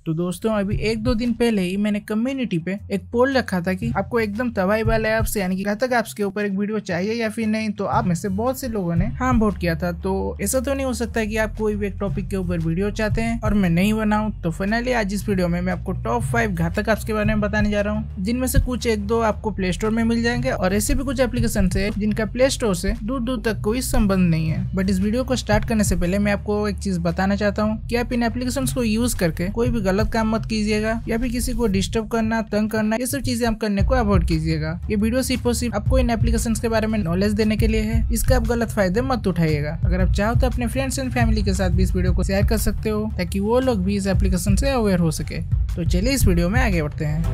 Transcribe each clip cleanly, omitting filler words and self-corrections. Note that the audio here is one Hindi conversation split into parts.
तो दोस्तों अभी 1-2 दिन पहले ही मैंने कम्युनिटी पे एक पोल रखा था कि आपको एकदम तबाही वाले ऐप्स यानी कि घातक ऐप्स के ऊपर एक वीडियो चाहिए या फिर नहीं। तो आप में से बहुत से लोगों ने हाँ वोट किया था। तो ऐसा तो नहीं हो सकता कि आप कोई भी एक टॉपिक के ऊपर वीडियो चाहते हैं और मैं नहीं बनाऊं। तो फाइनली आज इस वीडियो में मैं आपको टॉप 5 घातक ऐप्स के बारे में बताने जा रहा हूँ, जिनमें से कुछ 1-2 आपको प्ले स्टोर में मिल जाएंगे और ऐसे भी कुछ एप्लीकेशन है जिनका प्ले स्टोर से दूर दूर तक कोई संबंध नहीं है। बट इस वीडियो को स्टार्ट करने से पहले मैं आपको एक चीज बताना चाहता हूँ कि आप इन एप्लीकेशन को यूज करके कोई भी गलत काम मत कीजिए या फिर किसी को डिस्टर्ब करना, तंग करना, ये सब चीजें आप करने को अवॉइड कीजिएगा। ये वीडियो सिर्फ और सिर्फ आपको इन एप्लीकेशंस के बारे में नॉलेज देने के लिए है। इसका आप गलत फायदे मत उठाइएगा। अगर आप चाहो तो अपने फ्रेंड्स एंड फैमिली के साथ भी इस वीडियो को शेयर कर सकते हो ताकि वो लोग भी इस एप्लीकेशन से अवेयर हो सके। तो चलिए इस वीडियो में आगे बढ़ते हैं।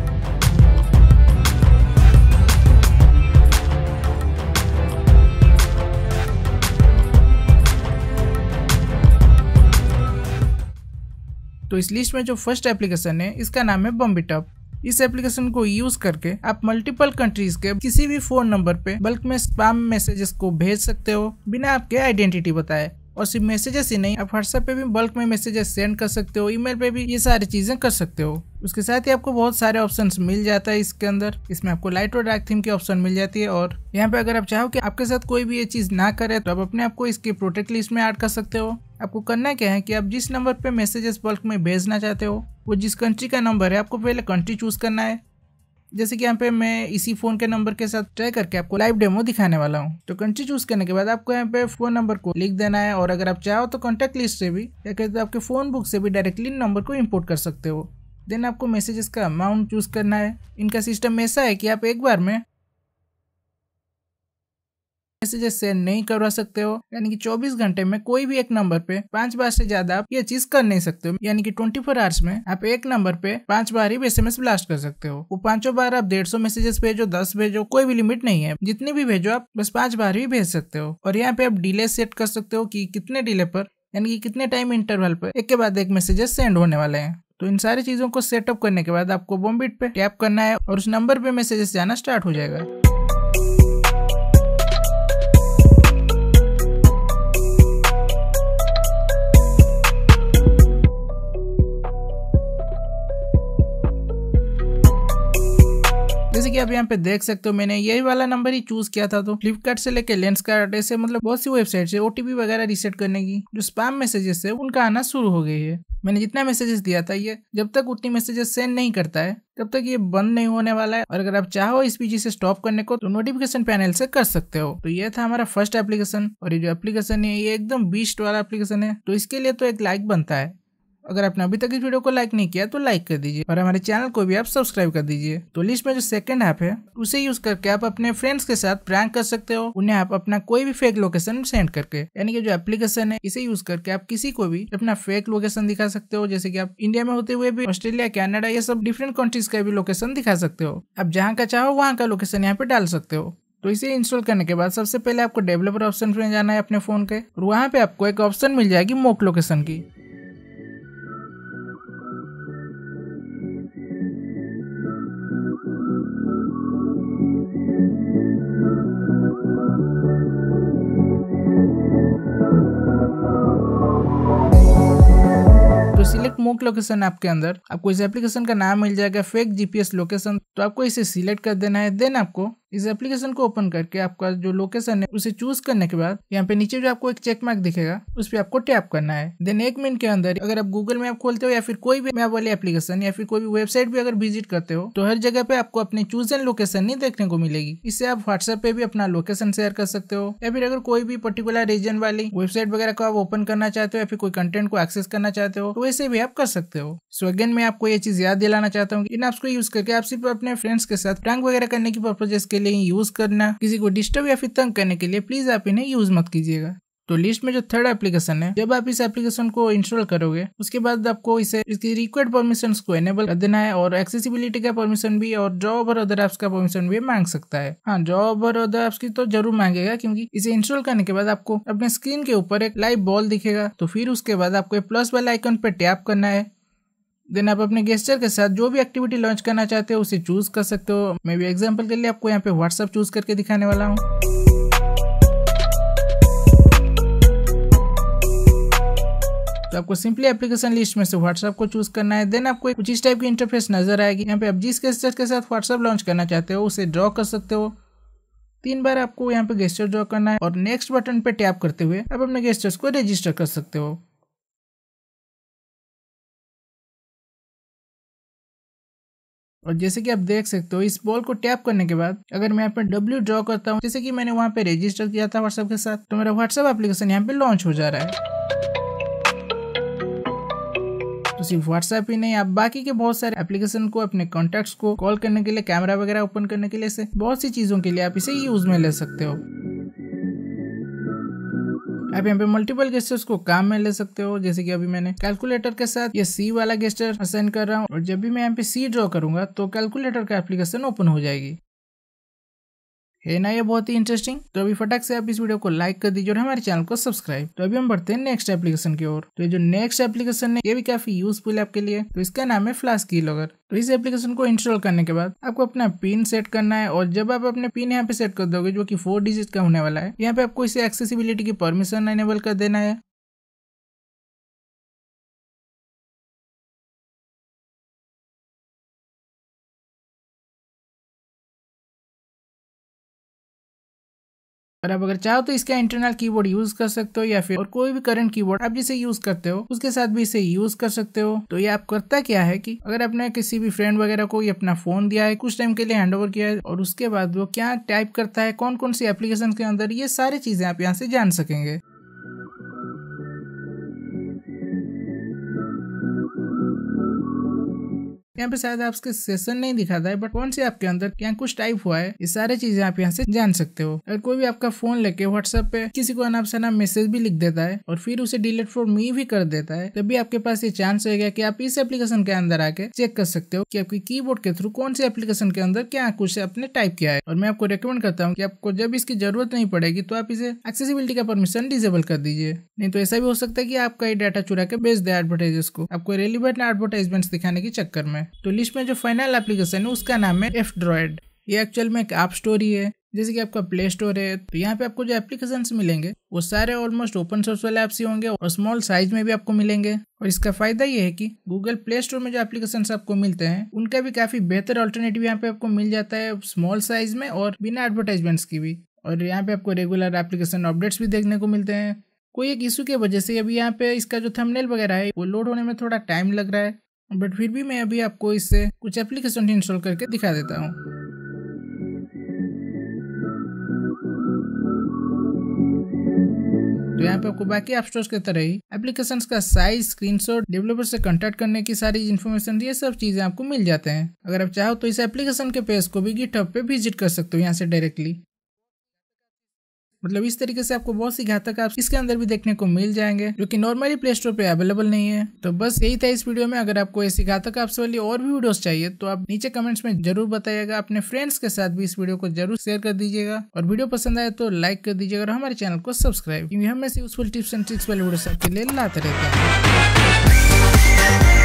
तो इस लिस्ट में जो फर्स्ट एप्लीकेशन है इसका नाम है बम्बिटअप। इस एप्लीकेशन को यूज करके आप मल्टीपल कंट्रीज के किसी भी फोन नंबर पे बल्क में स्पैम मैसेजेस को भेज सकते हो बिना आपके आइडेंटिटी बताए। और सिर्फ मैसेजेस ही नहीं, आप व्हाट्सएप पे भी बल्क में मैसेजेस सेंड कर सकते हो, ईमेल पे भी ये सारी चीजें कर सकते हो। उसके साथ ही आपको बहुत सारे ऑप्शंस मिल जाता है इसके अंदर। इसमें आपको लाइट और डार्क थीम की ऑप्शन मिल जाती है और यहाँ पे अगर आप चाहो कि आपके साथ कोई भी ये चीज ना करे तो आप अपने आप को इसकी प्रोटेक्ट लिस्ट में ऐड कर सकते हो। आपको करना क्या है कि आप जिस नंबर पे मैसेजेस बल्क में भेजना चाहते हो वो जिस कंट्री का नंबर है आपको पहले कंट्री चूज करना है। जैसे कि यहाँ पे मैं इसी फोन के नंबर के साथ ट्राई करके आपको लाइव डेमो दिखाने वाला हूँ। तो कंट्री चूज करने के बाद आपको यहाँ पे फोन नंबर को लिख देना है और अगर आप चाहो तो कॉन्टेक्ट लिस्ट से भी या कहते आपके फोन बुक से भी डायरेक्टली नंबर को इंपोर्ट कर सकते हो। देन आपको मैसेजेस का अमाउंट चूज करना है। इनका सिस्टम ऐसा है कि आप एक बार में मैसेजेस सेंड नहीं करवा सकते हो, यानी कि 24 घंटे में कोई भी एक नंबर पे 5 बार से ज्यादा आप ये चीज कर नहीं सकते हो। यानी कि 24 आवर्स में आप एक नंबर पे 5 बार ही SMS ब्लास्ट कर सकते हो। वो 5 बार आप 150 मैसेजेस भेजो, 10 भेजो, कोई भी लिमिट नहीं है। जितनी भी भेजो आप बस 5 बार ही भेज सकते हो। और यहाँ पे आप डिले सेट कर सकते हो कि कितने डिले पर यानी कि कितने टाइम इंटरवल पर एक के बाद एक मैसेजेस सेंड होने वाले हैं। तो इन सारी चीजों को सेटअप करने के बाद आपको बॉम्बिट पे टैप करना है और उस नंबर पे मैसेजेस जाना स्टार्ट हो जाएगा। जैसे कि आप यहाँ पे देख सकते हो मैंने यही वाला नंबर ही चूज किया था। तो फ्लिपकार्ट से लेके लेंसकार्ट ऐसे मतलब बहुत सी वेबसाइट से OTP वगैरह रीसेट करने की जो स्पैम मैसेजेस है उनका आना शुरू हो गई है। मैंने जितना मैसेजेस दिया था ये जब तक उतनी मैसेजेस सेंड नहीं करता है तब तक ये बंद नहीं होने वाला है। और अगर आप चाहो इस पीजी से स्टॉप करने को तो नोटिफिकेशन पैनल से कर सकते हो। तो ये था हमारा फर्स्ट एप्लीकेशन और ये जो एप्लीकेशन है ये एकदम बीस्ट वाला एप्लीकेशन है। तो इसके लिए तो एक लाइक बनता है। अगर आपने अभी तक इस वीडियो को लाइक नहीं किया तो लाइक कर दीजिए और हमारे चैनल को भी आप सब्सक्राइब कर दीजिए। तो लिस्ट में जो सेकंड ऐप है उसे यूज करके आप अपने फ्रेंड्स के साथ प्रैंक कर सकते हो, उन्हें आप अपना कोई भी फेक लोकेशन सेंड करके। यानी कि जो एप्लीकेशन है इसे यूज करके आप किसी को भी अपना फेक लोकेशन दिखा सकते हो। जैसे कि आप इंडिया में होते हुए भी ऑस्ट्रेलिया, कनाडा ये सब डिफरेंट कंट्रीज का भी लोकेशन दिखा सकते हो। आप जहाँ का चाहो वहाँ का लोकेशन यहाँ पे डाल सकते हो। तो इसे इंस्टॉल करने के बाद सबसे पहले आपको डेवलपर ऑप्शन में जाना है अपने फोन के और वहाँ पे आपको एक ऑप्शन मिल जाएगी मॉक लोकेशन की। सिलेक्ट मॉक लोकेशन ऐप के अंदर आपको इस एप्लीकेशन का नाम मिल जाएगा फेक GPS लोकेशन। तो आपको इसे सिलेक्ट कर देना है। देन आपको इस एप्लीकेशन को ओपन करके आपका जो लोकेशन है उसे चूज करने के बाद यहाँ पे नीचे जो आपको एक चेक मार्क दिखेगा उस पर आपको टैप करना है। देन 1 मिनट के अंदर अगर आप गूगल मैप खोलते हो या फिर कोई भी मैप वाली एप्लीकेशन या फिर कोई भी वेबसाइट भी अगर विजिट करते हो तो हर जगह पे आपको अपनी चूजन लोकेशन नहीं देखने को मिलेगी। इससे आप व्हाट्सएप पे भी अपना लोकेशन शेयर कर सकते हो या फिर अगर कोई भी पर्टिकुलर रीजन वाली वेबसाइट वगैरह को आप ओपन करना चाहते हो या फिर कोई कंटेंट को एक्सेस करना चाहते हो तो वैसे भी आप कर सकते हो। सो अगेन मैं आपको ये चीज याद दिलाना चाहता हूँ इन ऐप्स को यूज करके आप सिर्फ अपने फ्रेंड्स के साथ प्रैंक वगैरह करने की पर्पजेस के लिए यूज करना, किसी को डिस्टर्ब या फिर तंग करने के लिए प्लीज आप इन्हें यूज मत कीजिएगा। तो लिस्ट में जो थर्ड एप्लीकेशन है जब आप इस एप्लीकेशन को इंस्टॉल करोगे उसके बाद आपको इसे इसकी रिक्वायर्ड परमिशंस को एनेबल कर देना है और एक्सेसिबिलिटी का परमिशन भी और जॉब और अदर एप्स का परमिशन भी मांग सकता है। हाँ, जॉब और अदर एप्स की तो जरूर मांगेगा क्योंकि इसे इंस्टॉल करने के बाद आपको अपने स्क्रीन के ऊपर एक लाइव बॉल दिखेगा। तो फिर उसके बाद आपको प्लस वाले आइकन पे टैप करना है। देन आप अपने गेस्चर के साथ जो भी एक्टिविटी लॉन्च करना चाहते हो उसे चूज कर सकते हो। मैं भी एग्जांपल के लिए आपको यहाँ पे व्हाट्सएप चूज करके दिखाने वाला हूँ। तो आपको सिंपली एप्लीकेशन लिस्ट में से व्हाट्सएप को चूज करना है। देन आपको कुछ इस टाइप की इंटरफेस नजर आएगी। यहाँ पे आप जिस गेस्चर के साथ व्हाट्सएप लॉन्च करना चाहते हो उसे ड्रॉ कर सकते हो। 3 बार आपको यहाँ पे गेस्चर ड्रॉ करना है और नेक्स्ट बटन पे टैप करते हुए आप अपने गेस्चर्स को रजिस्टर कर सकते हो। और जैसे कि आप देख सकते हो इस बॉल को टैप करने के बाद अगर मैं यहाँ पे W ड्रॉ करता हूँ, जैसे कि मैंने वहाँ पे रजिस्टर किया था व्हाट्सएप के साथ, तो मेरा व्हाट्सएप एप्लीकेशन यहाँ पे लॉन्च हो जा रहा है। तो सिर्फ व्हाट्सएप ही नहीं, आप बाकी के बहुत सारे एप्लीकेशन को, अपने कॉन्टैक्ट्स को कॉल करने के लिए, कैमरा वगैरह ओपन करने के लिए, से बहुत सी चीजों के लिए आप इसे यूज में ले सकते हो। आप यहाँ पे मल्टीपल गेस्टर्स को काम में ले सकते हो। जैसे कि अभी मैंने कैलकुलेटर के साथ ये C वाला गेस्टर असाइन कर रहा हूँ और जब भी मैं यहाँ पे C ड्रॉ करूंगा तो कैलकुलेटर का एप्लीकेशन ओपन हो जाएगी। है ना ये बहुत ही इंटरेस्टिंग। तो अभी फटाक से आप इस वीडियो को लाइक कर दीजिए और हमारे चैनल को सब्सक्राइब। तो अभी हम बढ़ते हैं नेक्स्ट एप्लीकेशन की ओर। तो ये जो नेक्स्ट एप्लीकेशन है ये भी काफी यूजफुल है आपके लिए। तो इसका नाम है फ्लैश कीलॉगर। तो इस एप्लीकेशन को इंस्टॉल करने के बाद आपको अपना पिन सेट करना है और जब आप अपने पिन यहाँ पे सेट कर दोगे जो कि 4 डिजिट का होने वाला है, यहाँ पे आपको इसे एक्सेसिबिलिटी की परमिशन एनेबल कर देना है। और आप अगर चाहो तो इसका इंटरनल कीबोर्ड यूज कर सकते हो या फिर और कोई भी करंट कीबोर्ड आप जिसे यूज करते हो उसके साथ भी इसे यूज कर सकते हो। तो ये आप करता क्या है कि अगर आपने किसी भी फ्रेंड वगैरह को ये अपना फोन दिया है, कुछ टाइम के लिए हैंड ओवर किया है और उसके बाद वो क्या टाइप करता है, कौन कौन सी एप्लीकेशन के अंदर, ये सारी चीजें आप यहाँ से जान सकेंगे। यहाँ पे शायद आपके सेशन नहीं दिखाता है, बट कौन से आपके अंदर क्या कुछ टाइप हुआ है, ये सारी चीजें आप यहाँ से जान सकते हो। अगर कोई भी आपका फोन लेके व्हाट्सएप पे किसी को अनाप शनाप मैसेज भी लिख देता है और फिर उसे डिलीट फॉर मी भी कर देता है, तब भी आपके पास ये चांस रहेगा कि आप इस एप्लीकेशन के अंदर आके चेक कर सकते हो कि आपके कीबोर्ड के थ्रू कौन से एप्लीकेशन के अंदर क्या कुछ आपने टाइप किया है। और मैं आपको रिकमेंड करता हूँ कि आपको जब इसकी जरूरत नहीं पड़ेगी तो आप इसे एक्सेसिबिलिटी का परमिशन डिसेबल कर दीजिए। नहीं तो ऐसा भी हो सकता है कि आपका ये डाटा चुरा के बेच दे एडवर्टाइजर्स को, आपको रेलिवेंट एडवर्टाइजमेंट्स दिखाने के चक्कर में। तो लिस्ट में जो फाइनल एप्लीकेशन है उसका नाम है F-Droid। ये एक्चुअल में एक ऐप स्टोर ही है, जैसे कि आपका प्ले स्टोर है। तो यहाँ पे आपको जो एप्लीकेशंस मिलेंगे वो सारे ऑलमोस्ट ओपन सोर्स वाले ऐप्स ही होंगे और स्मॉल साइज में भी आपको मिलेंगे। और इसका फायदा ये है कि गूगल प्ले स्टोर में जो एप्लीकेशंस आपको मिलते हैं उनका भी काफी बेहतर ऑल्टरनेटिव यहाँ पे आपको मिल जाता है, स्मॉल साइज में और बिना एडवर्टाइजमेंट्स की भी। और यहाँ पे आपको रेगुलर एप्लीकेशन अपडेट्स भी देखने को मिलते हैं। कोई एक इशू की वजह से अभी यहाँ पे इसका जो थंबनेल वगैरह है वो लोड होने में थोड़ा टाइम लग रहा है, बट फिर भी मैं अभी आपको इससे कुछ एप्लीकेशन इंस्टॉल करके दिखा देता हूँ। तो यहाँ पे आपको बाकी ऐप स्टोर्स की तरह ही एप्लीकेशंस का साइज, स्क्रीनशॉट, डेवलपर से कांटेक्ट करने की सारी इन्फॉर्मेशन, ये सब चीजें आपको मिल जाते हैं। अगर आप चाहो तो इस एप्लीकेशन के पेज को भी गिटहब पे विजिट कर सकते हो यहाँ से डायरेक्टली। मतलब इस तरीके से आपको बहुत सी घातक ऐप्स इसके अंदर भी देखने को मिल जाएंगे जो कि नॉर्मली प्ले स्टोर पे अवेलेबल नहीं है। तो बस यही था इस वीडियो में। अगर आपको ऐसी घातक ऐप्स वाली और भी वीडियोस चाहिए तो आप नीचे कमेंट्स में जरूर बताइएगा। अपने फ्रेंड्स के साथ भी इस वीडियो को जरूर शेयर कर दीजिएगा और वीडियो पसंद आए तो लाइक कर दीजिएगा और हमारे चैनल को सब्सक्राइब, क्योंकि हम ऐसे यूजफुल टिप्स एंड ट्रिक्स वाले वीडियो आपके लिए लाते रहते हैं।